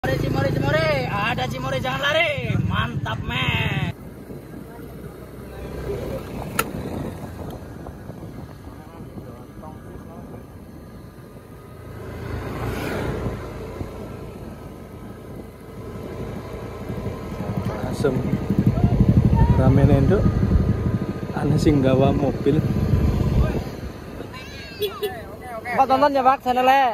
Cimore, ada Cimore, jangan lari, mantap men. Asem rame nendok, ana sing gawa mobil. Pak tonton ya Pak channelnya.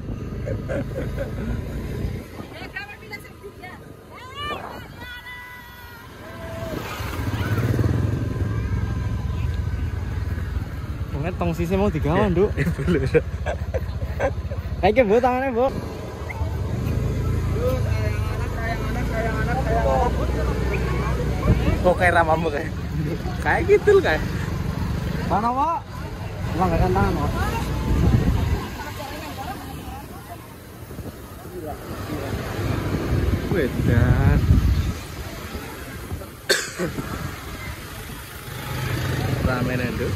Banget tong sisi mau digawa, Nduk. Kayak Bu tangannya, Bu. Kok kayak ramamu kayak? Kayak gitu loh kayak. Mana, Pak? Langgakan tangan, Pak. Wedan. Rame Nduk.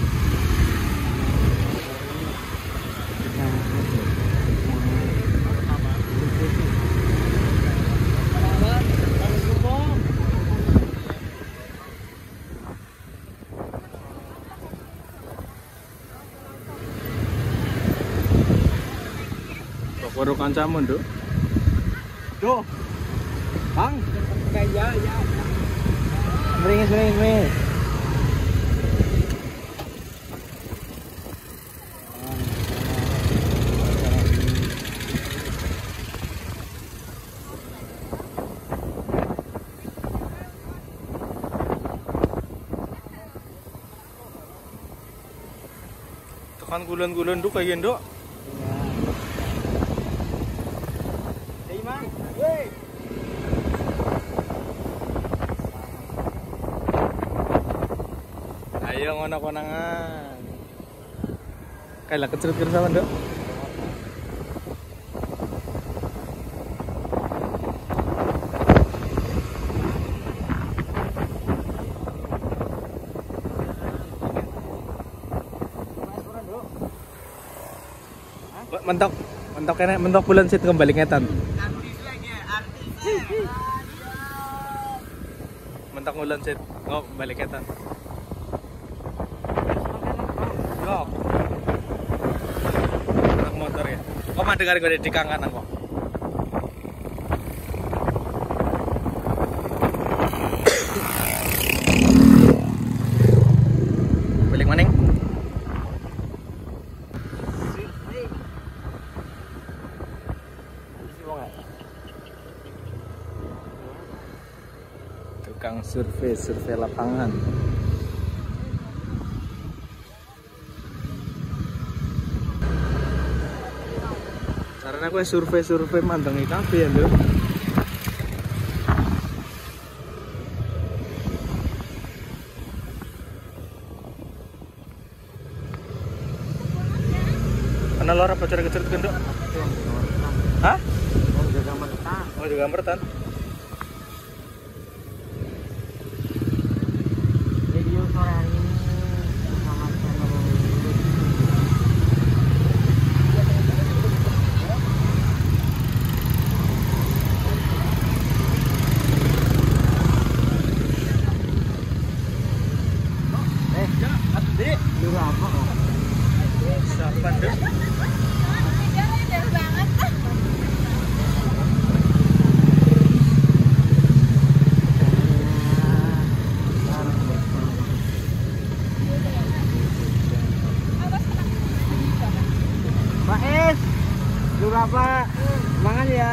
Baru kancamu, Nduk. Duh. Bang. Ya. Meringis. Tekan gulun-gulun Nduk kayak Nduk. Ayo ngono konangan. Kayak keceret sama Nduk. Mentok bulan sit kembali ngetan. Mentok bulan sit, balik ngetan. Yok. Anak motor ya. Kok mah dengar gue di kanan kok. Balik maning. Tukang survei lapangan. Karena gue survei mandangi kafe ya Nduk. Ana lor apa keceret Nduk? Hah? Oh, juga mertan. Video sore hari ini sama channel Adik, lu apa kok? siapa Nduk? Jauh banget. Pak Es, lu apa? Semangat ya.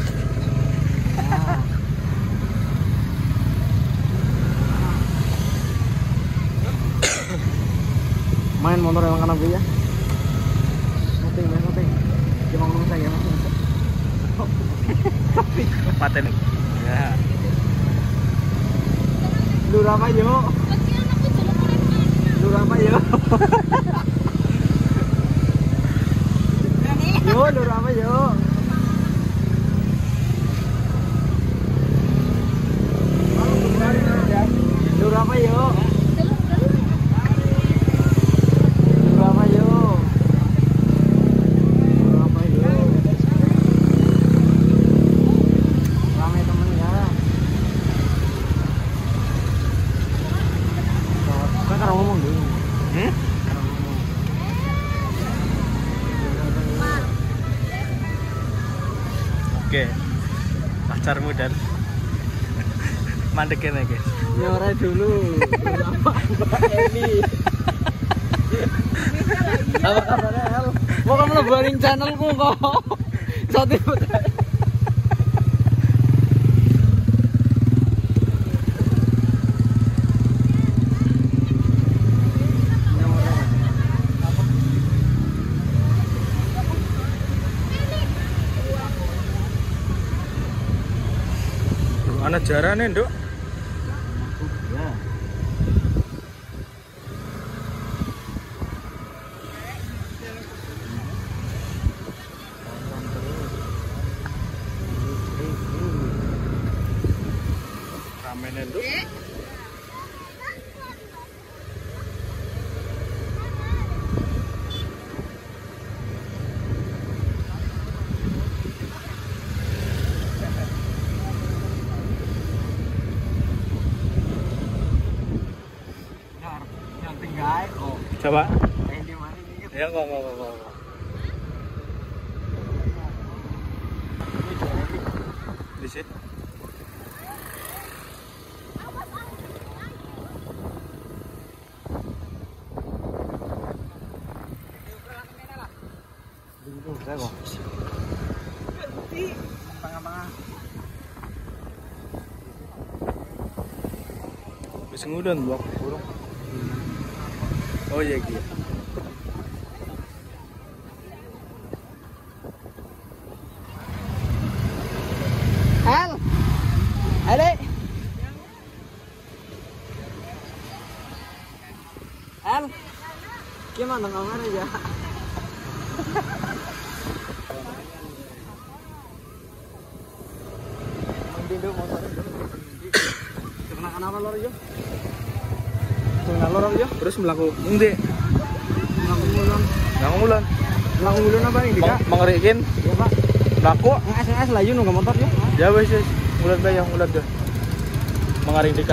Main motor emang kanan gue ya. Noting. Cuma ngomong saya langsung. Paten. Ya. Lu apa yuk? Lu apa yuk? Yo, lu apa yuk? Lu apa yuk? Pacarmu dan mandekin ya guys. Nyore dulu. Mbak Eli. Apa kabarnya El? Mau kamu lebarin channelku kok. Satu Ana jarane, Nduk. ya. Ramene, Nduk. Coba. Ya kok. Di sini. Wis ngudon blok burung. Oh iya gitu. El. Ele. El. Gimana ngomongnya ya? Mendinduk motor. Kenapa lor yo? Lor yo? Terus melaku endi? Ngulon apa nih Dika? Mangerikin. Iya Pak. Melaku. SMS layu nunggu motor yo. Ya wis ulan bayang ulan tuh. Mengaring Dika.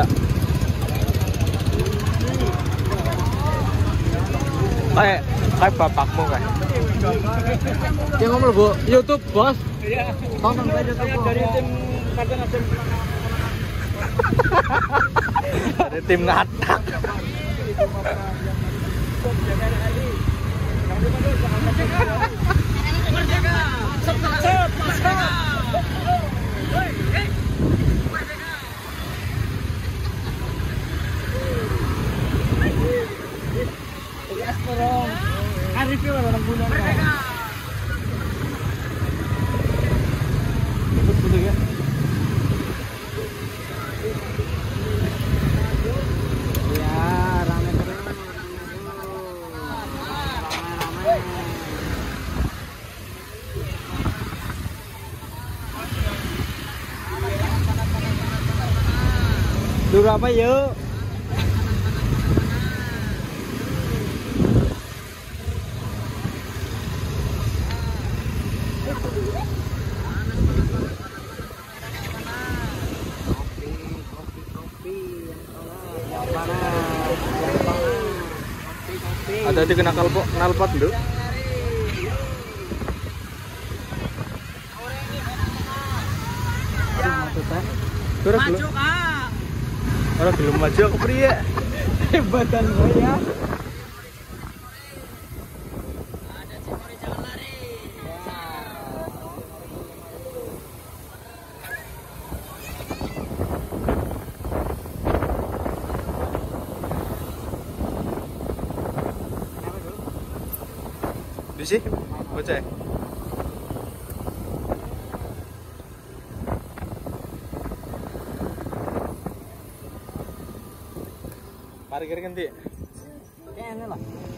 Kayak bapakmu kan. Dia ngomong Bu, YouTube, Bos. Tonton ke YouTube Dari tim Kadang-kadang. Dari tim ngatak. Review orang bulan. Betul ya. Ya, rame terus. Rame. Dulu apa yuk? Ada kena knalpot Nduk. Terus maju Kak. Ora belum maju aku priye. Hebatan gue ya. Di sini bocah. Parkir ganti. Kayaknya lah.